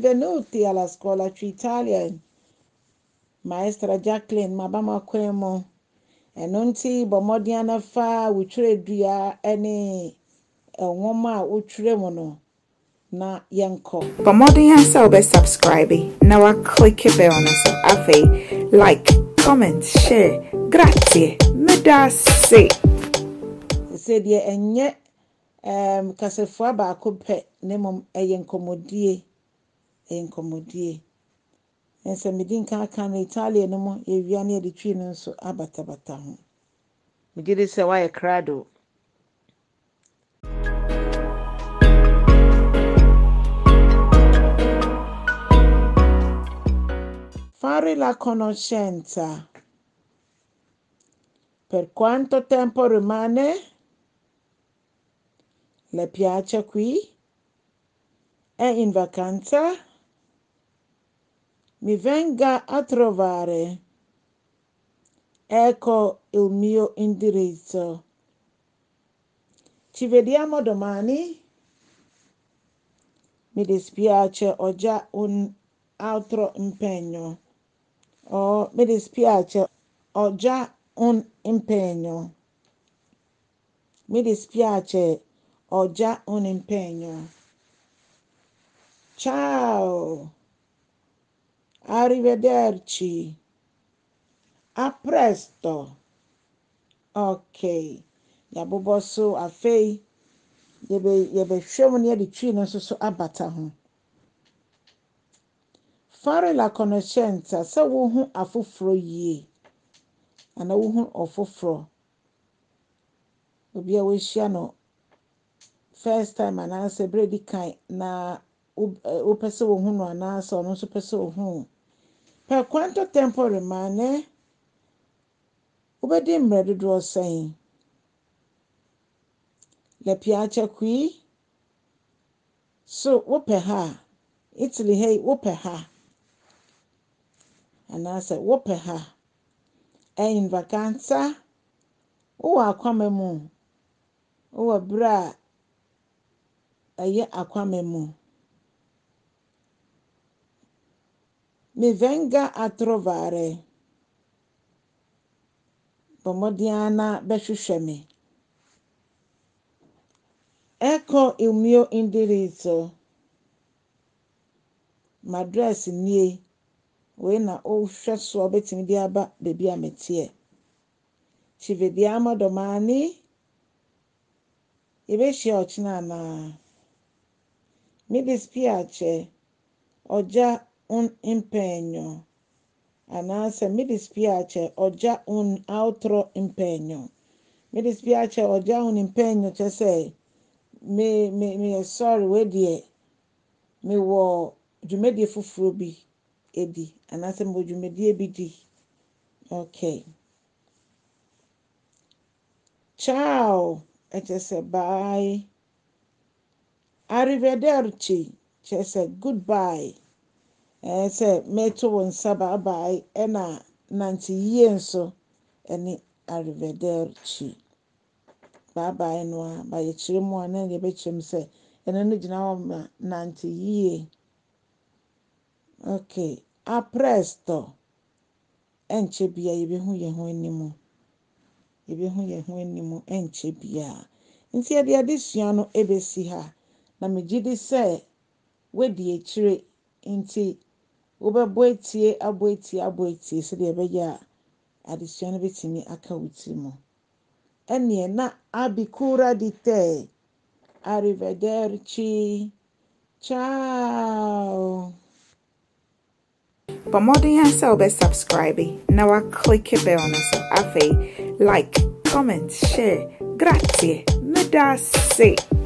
benvenuti alla scuola Italian. Maestra Jacqueline mabama kwemo. Enonti bomodiana fa wutire dua ene nwoma wutire mo no na yenko. Bomodiana so be subscribe. Now I click a bell na so afi like, comment, share. Grazie. Medase. Se die enye kasefua ba akopɛ nemom enkomodie. Ense medin kan Italia no mo ewia na de twi no so abatabata ho. Migide se wa ye krado. Fare la conoscenza. Per quanto tempo rimane? Le piace qui? È in vacanza? Mi venga a trovare. Ecco il mio indirizzo. Ci vediamo domani? Mi dispiace, ho già un altro impegno. Oh, mi dispiace, ho già un impegno. Mi dispiace, ho già un impegno. Ciao. Arrivederci. A presto. Ok. Yaboboso afei. Yebe hwem ne de twi no so abata ho. Fare la conoscenza se wo hu afoforo yie. Ana wo hu ofoforo. Obi a we hia no first time ana se bredi kan na o pese wo hu no ana so no so pese wo hu. Per quanto tempo rimane? Ubedi mredo do sen. Le piace qui? So wo pe ha. Italy hey wo pe ha. Ana se wo pe ha. È in vacanza? O akwame mu. O bra aye akwame mu. Mi venga a trovare. Bomodiana behwehweme. Ecco il mio indirizzo. M'address nie. We na o hwɛ so obetimi di aba bebi a metie. Ci vediamo domani. Ibeshi ochina na. Mi dispiace. Ho già un impegno. Anase mi dispiace, ho già un altro impegno. Mi dispiace, ho già un impegno, cioè sei me sorry we die me wo dwumedie fufuro bi edi anase mo dwumedie bi di. Okay. Ciao. Say bye. Arrivederci. Say goodbye. Say meto won saba bye ena nanti yie nso eni arrivederci. Bye bye no ba ye chire mu ana ye be chim say ena no gina ho nanti yie. Okay. A presto. Enche bia ye be hu ye ho animu. Ye be hu ye ho animu enche bia. Nti ye de adesua no ebesi ha. Na megidi say we di echire nti wobɛbɔ etie aboetie se de beya adesua no betimi aka wuti mu. Ene na abicura di te. Arrivederci. Ciao. Bomodiana so be subscribe. Now I click a bell na so afi like, comment, share. Grazie. Medase.